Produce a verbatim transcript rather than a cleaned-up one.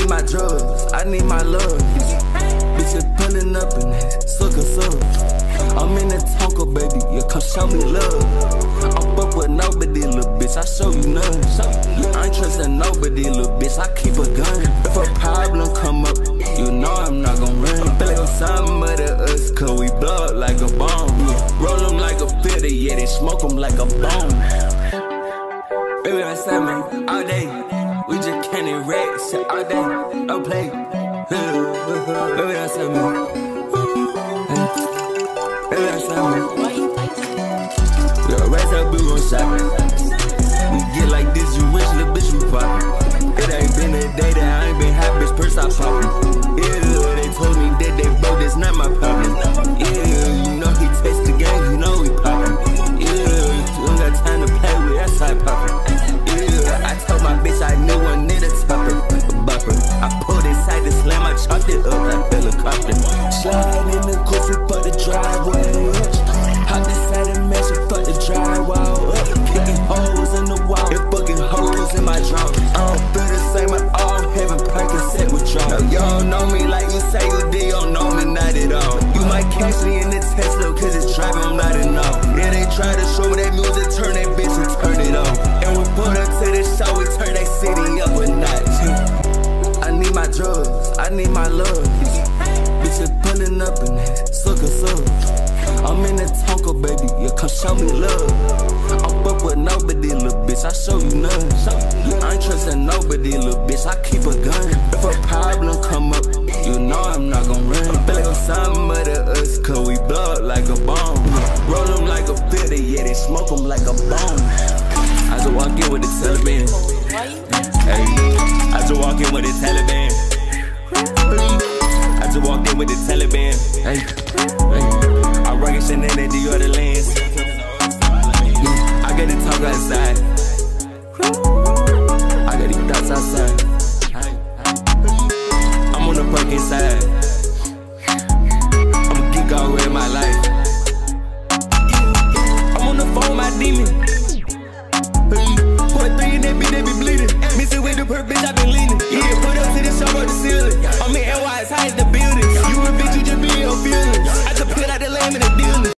my drugs, I need my love. Bitches pulling up in that sucker sub. I'm in that Tonka, baby, yeah, come show me love. I'm fuck with nobody, little bitch, I show you none. You ain't trusting nobody, little bitch, I keep a gun. If a problem come up, you know I'm not gon' run. I feel like I'm some of the us, cause we blow up like a bomb. Roll them like a filter, yeah, they smoke them like a bomb. Baby, that's me all day. We just candy racks all day, no play. Baby, that's me. Baby, that's me. Yeah, raise up, we gon' shop. We get like this, you wish, little bitch, we poppin'. It ain't been a day that I ain't been happy, bitch, purse I poppin'. Yeah, they told me that they broke, that's not my problem. Yeah, you know he taste the game, you know we poppin'. Yeah, you don't got time to play with, that's how I poppin'. Yeah, I told my bitch I knew one need a topper, a bupper. I pulled inside the slam, I chopped it up like helicopter. Slide in the goofy for the driveway. Hop inside the mansion, fuck the drywall up. Kicking holes in the wall, and fucking holes in my drawers. I don't feel the same at all, having Percocet withdrawal. Now y'all know me like you say you did, you don't know me not at all. You might catch me in the Tesla, cause it's driving, I'm not enough. Yeah, they try to show me that music, turn that bitch and turn it off. And we put up to the show, we turn that city up a notch. I need my drugs, I need my love. Bitches pulling up in that sucker sub. I'm in that Tonka, baby, yeah, come show me love. I'm fuck with nobody, little bitch, I show you none. You ain't trusting nobody, little bitch, I keep a gun. If a problem come up, you know I'm not gon' run. I feel like I'm some of the us, cause we blow up like a bomb. Roll them like a filter, yeah, they smoke them like a bomb. I just walk in with the Taliban. Hey, I just walk in with the Taliban. I just walked in with the Taliban. Hey, hey. I rock it, Chanel, and the other lands.